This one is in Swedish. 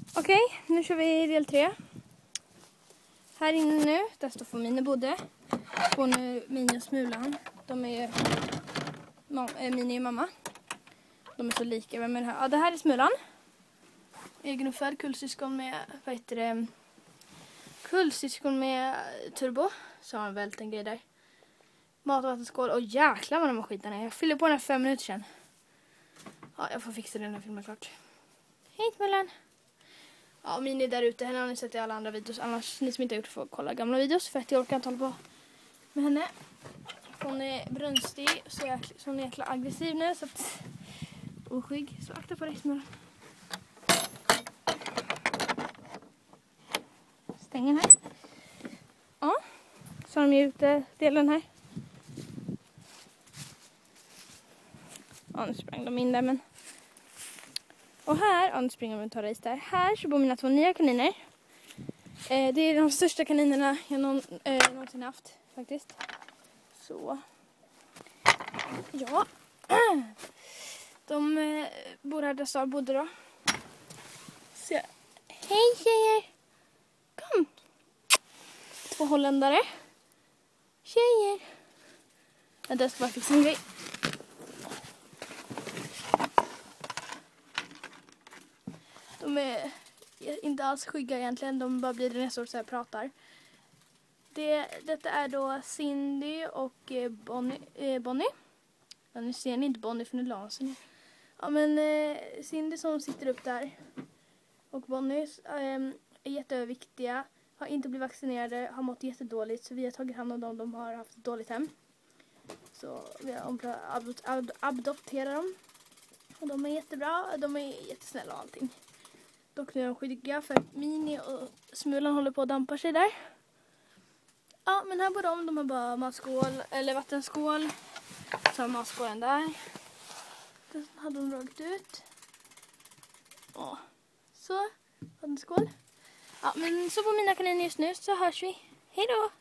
Okej, nu kör vi del 3. Här inne nu, där står Mini bodde. Och nu Mini och Smulan. De är ju Mini och mamma. De är så lika. Vem är det här? Ja, det här är Smulan. Egenuppfödd kullsyskon med, vad heter det? Kullsyskon med turbo. Så har han vält en grej där. Mat- och vattenskål. Och jäklar vad de har skiten är. Jag fyller på den här 5 minuter sedan. Ja, jag får fixa den här filmen klart. Hej Smulan. Ja, Mini är där ute. Henne har ni sett i alla andra videos. Annars, ni som inte har gjort får kolla gamla videos. För att jag orkar inte hålla på med henne. Hon är brunstig. Så hon är jäkla aggressiv nu. Så att... oskygg. Så akta på dig Smulan. Stängen här. Ja. Så har de ju ute delen här. Ja, nu sprang de in där men... Och här, ja, nu springer de och tar race där. Här så bor mina 2 nya kaniner. Det är de största kaninerna jag någonsin haft faktiskt. Så. Ja. De bor här där Star bodde då. Så. Hej tjejer! Kom! 2 holländare. Tjejer! Jag ska bara fixa en grej. De är inte alls skygga egentligen. De bara blir nästa år så här pratar. Detta är då Cindy och Bonnie. Ja, nu ser ni inte Bonnie för nu lasen. Ja, men Cindy som sitter upp där. Och Bonnie är jätteöverviktiga. Har inte blivit vaccinerade. Har mått jättedåligt. Så vi har tagit hand om dem. De har haft ett dåligt hem. Så vi har adopterat dem. Och de är jättebra. De är jättesnälla och allting. Dock nu är de skygga för Mini och Smulan håller på att dampa sig där. Ja, men här bor de har bara matskål, eller vattenskål. Så har matskålen där. Den hade de dragit ut. Ja, så, vattenskål. Ja, men så på mina kaniner just nu så hörs vi. Hej då!